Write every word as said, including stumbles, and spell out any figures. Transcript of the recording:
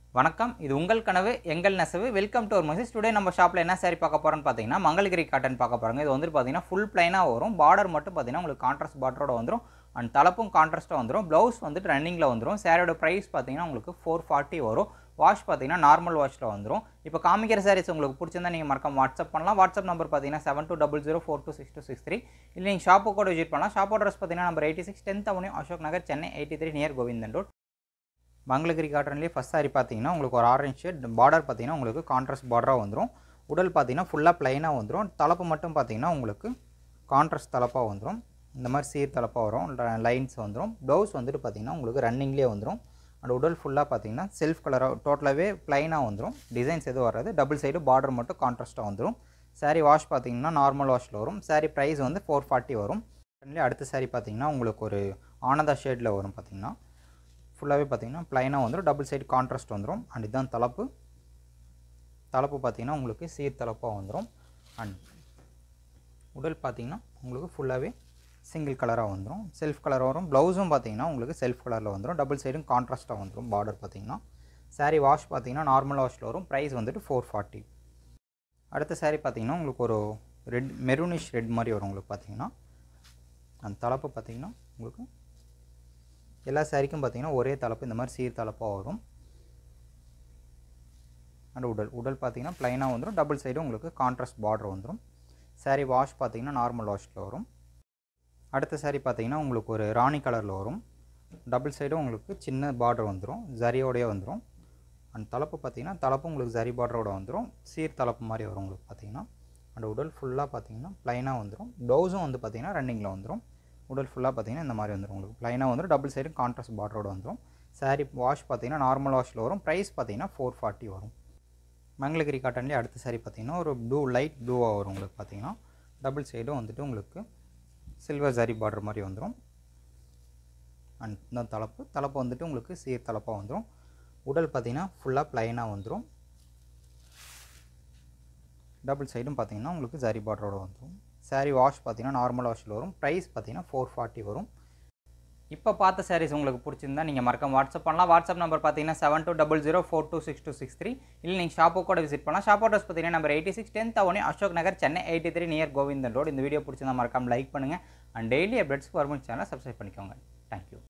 வணக்கம், இது உங்கள் கனவு எங்கள் நெசவு. Welcome to our message. Today நம்ம ஷாப்பில் என்ன சாரி பார்க்க போகிறோன்னு பார்த்தீங்கன்னா மங்களகிரி காட்டன் பார்க்க போகிறாங்க. இது வந்து பார்த்தீங்கன்னா ஃபுல் பிளைனாக வரும். பார்டர் மட்டும் பார்த்தீங்கன்னா உங்களுக்கு கான்ட்ராஸ்ட் பார்டரோட வந்துடும். அண்ட் தலைப்பும் கான்ட்ராஸ்ட்டாக வந்துடும். ப்ளவுஸ் வந்துட்டு ரன்னிங்கில் வந்துடும். சாரியோட ப்ரைஸ் பார்த்தீங்கன்னா உங்களுக்கு ஃபோர் ஃபார்ட்டி வரும். வாஷ் பார்த்தீங்கன்னா நார்மல் வாஷில் வந்துடும். இப்போ காமிக்கிற சாரீஸ் உங்களுக்கு பிடிச்சிருந்தா நீங்கள் மறக்காம வாட்ஸ்அப் பண்ணலாம். வாட்ஸ்அப் நம்பர் பார்த்தீங்கன்னா seven two double zero four two six two six three. இல்லை நீங்கள் ஷாப்பு கூட விசிட் பண்ணலாம். ஷாப் அட்ரஸ் பார்த்தீங்கன்னா number eighty six tenth avenue Ashok Nagar, Chennai eighty three near Govindan road. Mangalagiri காட்டன்லேயே ஃபஸ்ட் சாரி பார்த்தீங்கன்னா உங்களுக்கு ஒரு ஆரஞ்சு ஷேட் பார்டர் பார்த்தீங்கன்னா உங்களுக்கு கான்ட்ராஸ்ட் பார்டராக வந்துடும். உடல் பார்த்தீங்கன்னா ஃபுல்லாக ப்ளைனாக வந்துடும். தலைப்பு மட்டும் பார்த்தீங்கன்னா உங்களுக்கு கான்ட்ராஸ்ட் தலைப்பாக வந்துடும். இந்த மாதிரி சீர் தலைப்பாக வரும், லைன்ஸ் வந்துடும். ப்ளவுஸ் வந்துட்டு பார்த்தீங்கன்னா உங்களுக்கு ரன்னிங்லேயே வந்துடும். அண்ட் உடல் ஃபுல்லாக பார்த்தீங்கன்னா செல்ஃப் கலராக டோட்டலாகவே ப்ளைனாக வந்துடும். டிசைன்ஸ் எதுவும் வராது. டபுள் சைடு பார்டர் மட்டும் கான்ட்ராஸ்ட்டாக வந்துடும். சாரீ வாஷ் பார்த்தீங்கன்னா நார்மல் வாஷில் வரும். சாரீ ப்ரைஸ் வந்து ஃபோர் ஃபார்ட்டி வரும். அடுத்த சாரீ பார்த்தீங்கன்னா உங்களுக்கு ஒரு ஆனந்தா ஷேடில் வரும். பார்த்தீங்கன்னா ஃபுல்லாகவே பார்த்தீங்கன்னா ப்ளைனாக வந்துடும். டபுள் சைடு கான்ட்ராஸ்ட் வந்துடும். அண்ட் இதுதான் தலைப்பு. தலைப்பு பார்த்தீங்கன்னா உங்களுக்கு சீர் தலைப்பாக வந்துடும். அண்ட் உடல் பார்த்தீங்கன்னா உங்களுக்கு ஃபுல்லாகவே சிங்கிள் கலராக வந்துடும். செல்ஃப் கலர் வரும். ப்ளவுஸும் பார்த்தீங்கன்னா உங்களுக்கு செல்ஃப் கலரில் வந்துடும். டபுள் சைடும் கான்ட்ராஸ்ட்டாக வந்துடும். பார்டர் பார்த்தீங்கன்னா சாரீ வாஷ் பார்த்தீங்கன்னா நார்மல் வாஷில் வரும். ப்ரைஸ் வந்துட்டு ஃபோர் ஃபார்ட்டி. அடுத்த சாரீ பார்த்தீங்கன்னா உங்களுக்கு ஒரு ரெட் மெரூனிஷ் ரெட் மாதிரி வரும். உங்களுக்கு பார்த்தீங்கன்னா அந்த தலைப்பு பார்த்தீங்கன்னா உங்களுக்கு எல்லா சாரிக்கும் பார்த்தீங்கன்னா ஒரே தலைப்பு இந்த மாதிரி சீர் தலைப்பாக வரும். அண்ட் உடல் உடல் பார்த்தீங்கன்னா ப்ளைனாக வந்துடும். டபுள் சைடும் உங்களுக்கு கான்ட்ராஸ்ட் பார்டர் வந்துடும். சாரீ வாஷ் பார்த்தீங்கன்னா நார்மல் வாஷில் வரும். அடுத்த சாரீ பார்த்தீங்கன்னா உங்களுக்கு ஒரு ராணி கலரில் வரும். டபுள் சைடும் உங்களுக்கு சின்ன பார்டர் வந்துடும். ஜரியோடையே வந்துடும். அண்ட் தலைப்பு பார்த்தீங்கன்னா தலைப்பு உங்களுக்கு ஜரி பார்டரோட வந்துடும். சீர் தலைப்பு மாதிரி வரும் உங்களுக்கு பார்த்தீங்கன்னா. அண்ட் உடல் ஃபுல்லாக பார்த்தீங்கன்னா ப்ளைனாக வந்துடும். ப்ளவுஸும் வந்து பார்த்தீங்கன்னா ரன்னிங்கில் வந்துடும். உடல் ஃபுல்லாக பார்த்தீங்கன்னா இந்த மாதிரி வந்துடும். உங்களுக்கு ப்ளைனாக வந்துடும். டபுள் சைடு கான்ட்ராஸ்ட் பார்டரோட வந்துடும். சாரீ வாஷ் பார்த்தீங்கன்னா நார்மல் வாஷில் வரும். ப்ரைஸ் பார்த்தீங்கன்னா ஃபோர் ஃபார்ட்டி வரும். மங்களகிரி காட்டன்லேயே அடுத்த சாரீ பார்த்தீங்கன்னா ஒரு ப்ளூ லைட் ப்ளூவாக வரும். உங்களுக்கு பார்த்தீங்கன்னா டபுள் சைடும் வந்துட்டு உங்களுக்கு சில்வர் ஜரி பார்டர் மாதிரி வந்துடும். அண்ட் இந்த தலைப்பு தலைப்பு வந்துட்டு உங்களுக்கு சீர் தலைப்பாக வந்துடும். உடல் பார்த்தீங்கன்னா ஃபுல்லாக ப்ளைனாக வந்துடும். டபுள் சைடும் பார்த்தீங்கன்னா உங்களுக்கு ஜரி பார்டரோட வந்துடும். சாரீ வாஷ் பார்த்தீங்கன்னா நார்மல் வாஷில் வரும். ப்ரைஸ் பார்த்தீங்கன்னா ஃபோர் ஃபார்ட்டி வரும். இப்போ பார்த்த சாரீஸ் உங்களுக்கு பிடிச்சிருந்தா நீங்கள் மறக்காம வாட்ஸ்அப் பண்ணலாம். வாட்ஸ்அப் நம்பர் பார்த்தீங்கன்னா seven two double zero four two six two six three. இல்லை நீங்கள் ஷாப்பு கூட விசிட் பண்ணலாம். ஷாப் அட்ரஸ் பார்த்தீங்கன்னா number eighty six tenth avenue Ashok Nagar, Chennai eighty three near Govindan road. இந்த வீடியோ பிடிச்சிருந்தா மறக்காம லைக் பண்ணுங்கள். அண்ட் டெய்லி அப்டேட்ஸ்க்கு வர்மன் சேனலை சப்ஸ்கிரைப் பண்ணிக்கோங்க. தேங்க்யூ.